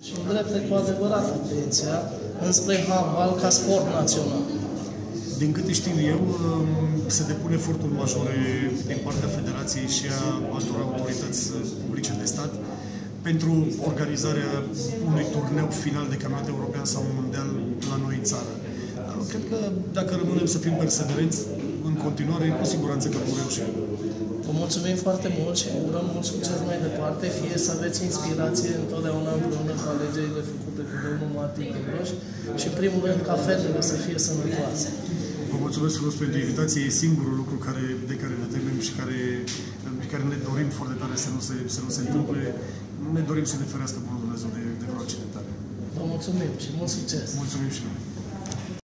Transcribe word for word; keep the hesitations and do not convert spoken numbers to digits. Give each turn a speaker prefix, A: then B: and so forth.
A: Și îndrepte cu adevărat atenția înspre handbal ca sport național.
B: Din câte știu eu, se depun eforturi majore din partea Federației și a altor autorități publice de stat pentru organizarea unui turneu final de campionat european sau mondial la noi în țară. Cred că dacă rămânem să fim perseverenți în continuare, cu siguranță că vom reuși.
A: Vă mulțumim foarte mult și urăm mult succes mai departe, fie să aveți inspirație întotdeauna împreună cu alegerile făcute cu domnul Martin Ghegroș și, în primul rând, ca fetele să fie sănătoase.
B: Vă mulțumesc frumos pentru invitație. E singurul lucru care, de care ne temem și care, de care ne dorim foarte tare să nu se, să nu se întâmple. Ne dorim să ne ferească Bunul Dumnezeu de, de vreo accidentare.
A: Vă mulțumim și mult succes!
B: Mulțumim și noi!